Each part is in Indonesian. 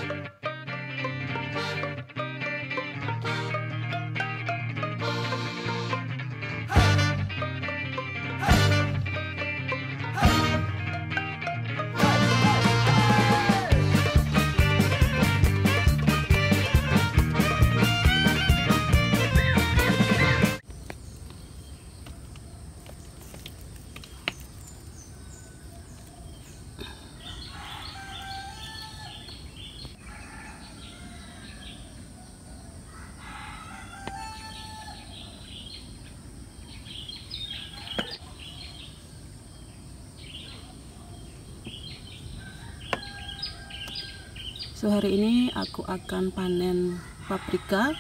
So hari ini aku akan panen paprika.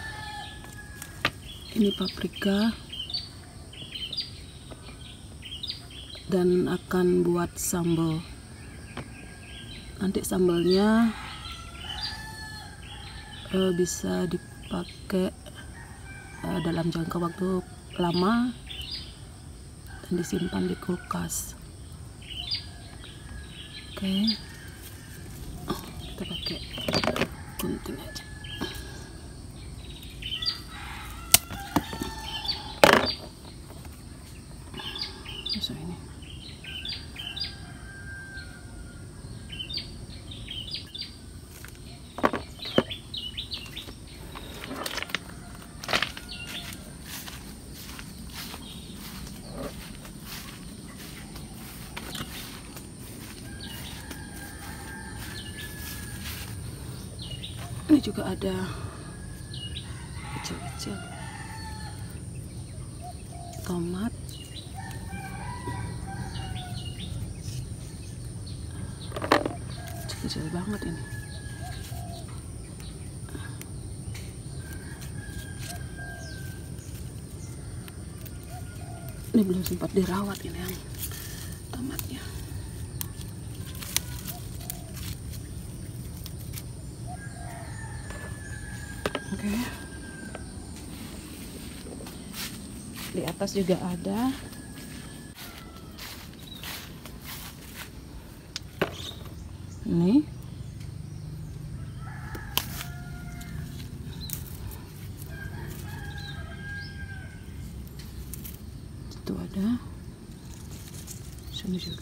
Ini paprika dan akan buat sambal. Nanti sambalnya bisa dipakai dalam jangka waktu lama dan disimpan di kulkas. Oke. Kita pakai gunting aja. Masuk ini. Ini juga ada kecil-kecil tomat, kecil banget ini. Ini belum sempat dirawat ini yang tomatnya. Oke. Di atas juga ada. Ini. Itu ada. Sini juga.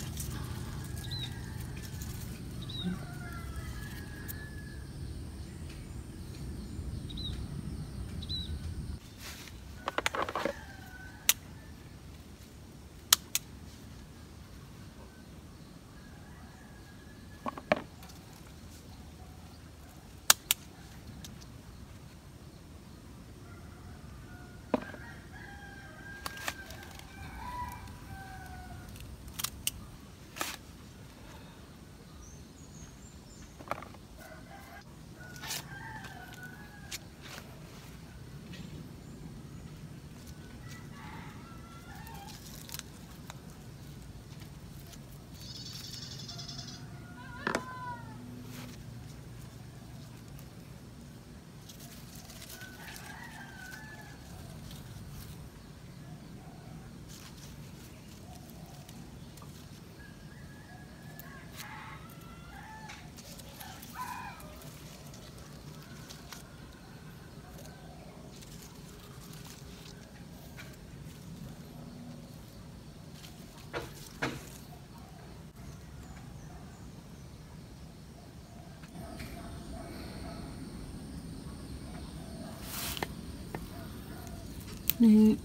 Ini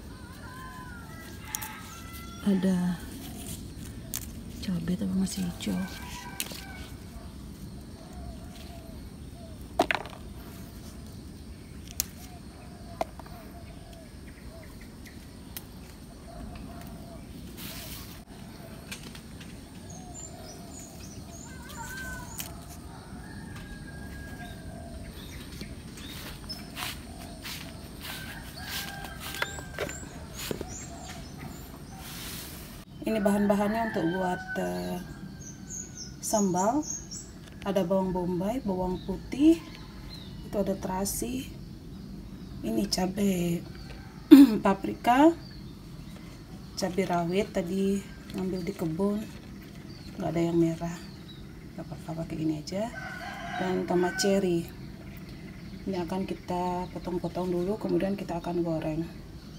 ada cabai tapi masih hijau. Ini bahan-bahannya untuk buat sambal. Ada bawang bombay, bawang putih, itu ada terasi, ini cabai paprika, cabai rawit tadi ngambil di kebun, nggak ada yang merah, nggak apa-apa pakai ini aja. dan tomat cherry. Ini akan kita potong-potong dulu, kemudian kita akan goreng.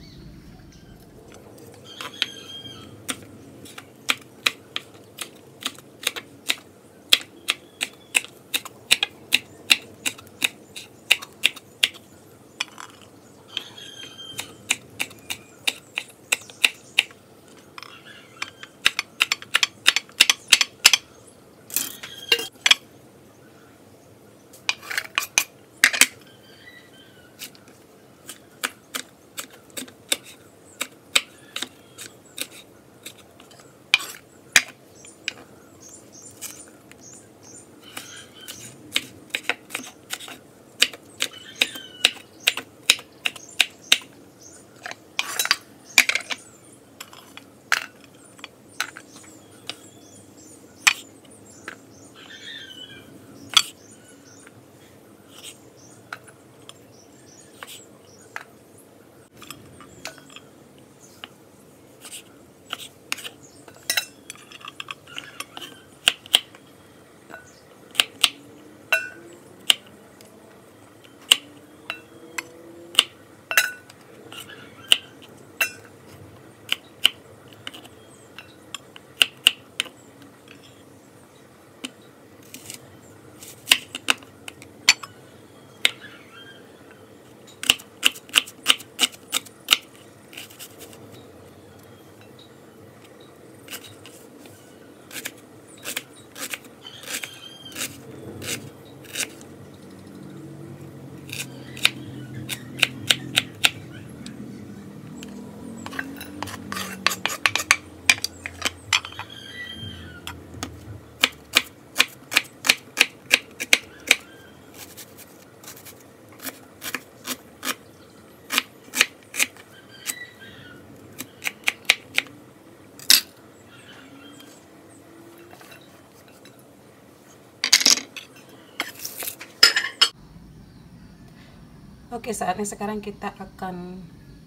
Oke, saatnya sekarang kita akan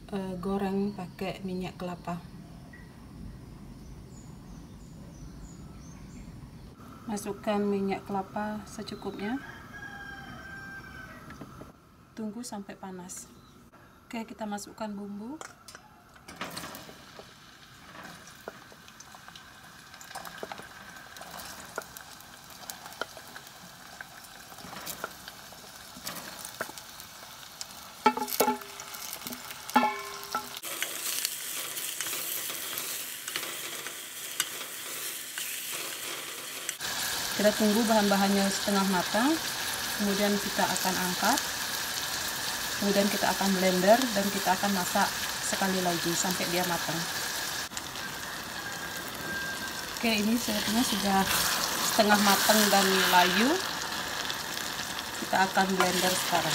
goreng pakai minyak kelapa. Masukkan minyak kelapa secukupnya. Tunggu sampai panas. Oke, kita masukkan bumbu. Kita tunggu bahan-bahannya setengah matang, kemudian kita akan angkat, kemudian kita akan blender dan kita akan masak sekali lagi sampai dia matang. Oke, ini sebetulnya sudah setengah matang dan layu. Kita akan blender sekarang.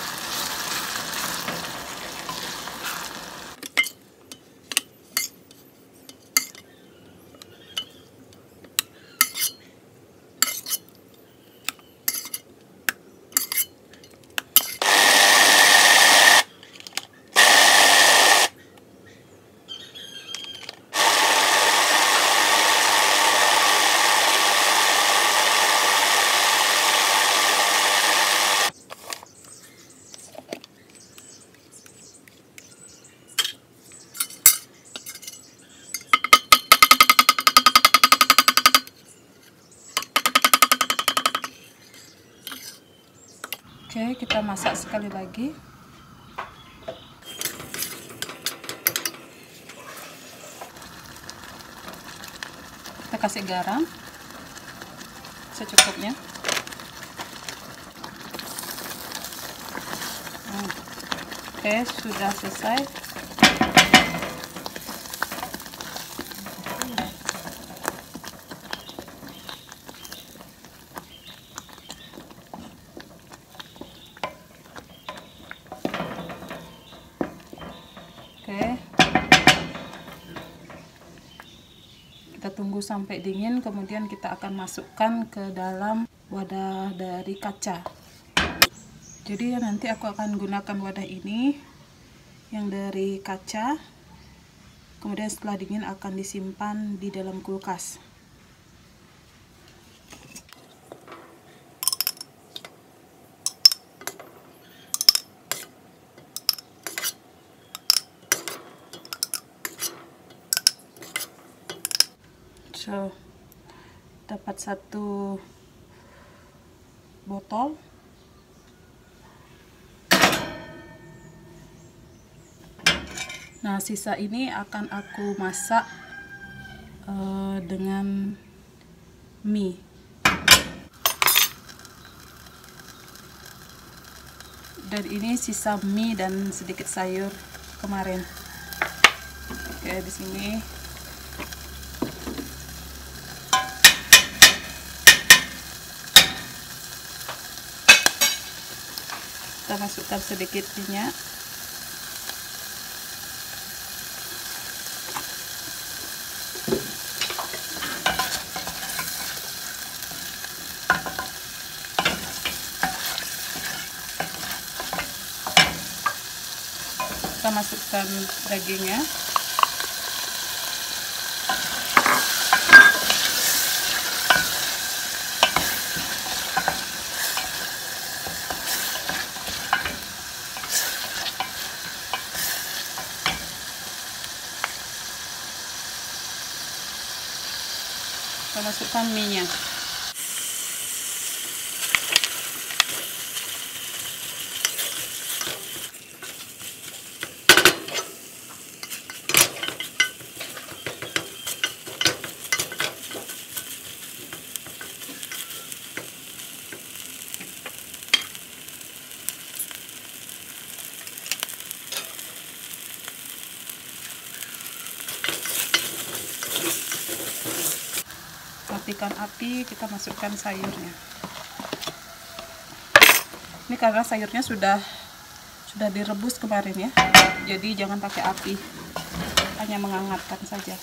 Oke, kita masak sekali lagi. Kita kasih garam secukupnya. Oke, sudah selesai. Oke, kita tunggu sampai dingin, kemudian kita akan masukkan ke dalam wadah dari kaca. Jadi nanti aku akan gunakan wadah ini yang dari kaca, kemudian setelah dingin akan disimpan di dalam kulkas. So, dapat 1 botol. Nah, sisa ini akan aku masak dengan mie. Dan ini sisa mie dan sedikit sayur kemarin. Oke, di sini kita masukkan sedikit minyak. Kita masukkan dagingnya. Kita masukkan mie-nya. Matikan api, kita masukkan sayurnya. Ini karena sayurnya sudah direbus kemarin ya, jadi jangan pakai api, hanya menghangatkan saja.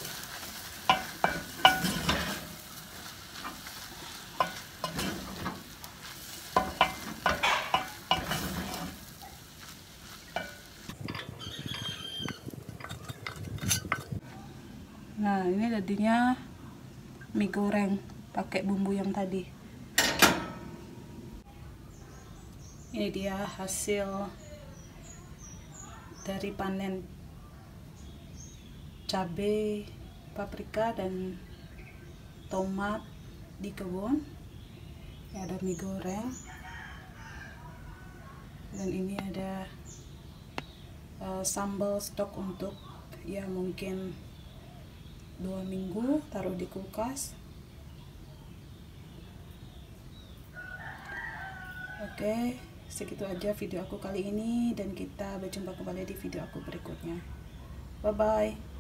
Nah, ini jadinya mie goreng pakai bumbu yang tadi. Ini dia hasil dari panen cabai, paprika, dan tomat di kebun. Ini ada mie goreng, dan ini ada sambal stok untuk ya mungkin 2 minggu, taruh di kulkas. Oke, segitu aja video aku kali ini, dan kita berjumpa kembali di video aku berikutnya. Bye bye.